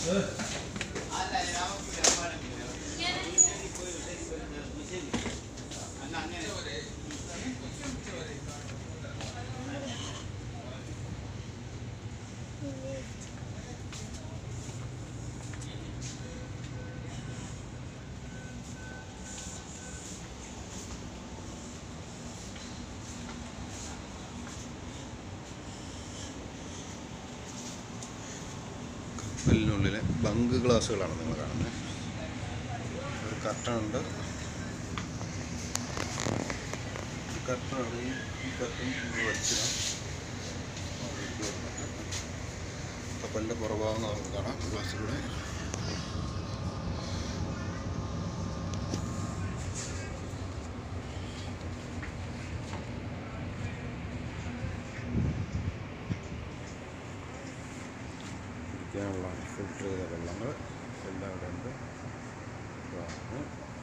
കപ്പലിനുള്ളിലെ bunk ഗ്ലാസ്സുകളാണ് നിങ്ങൾ കാണുന്നത്. ഒരു കർട്ടനുണ്ട്. കർട്ടനാണ് ഈ കർട്ടൻ വലിച്ചിടാം. കപ്പലിൻ്റെ പുറഭാഗം നമുക്ക് കാണാം ഗ്ലാസ്സിലൂടെ. കുടിക്കാനുള്ള ഫിൽറ്റർ ചെയ്ത വെള്ളങ്ങൾ എല്ലാം ഇവിടെ ഉണ്ട്.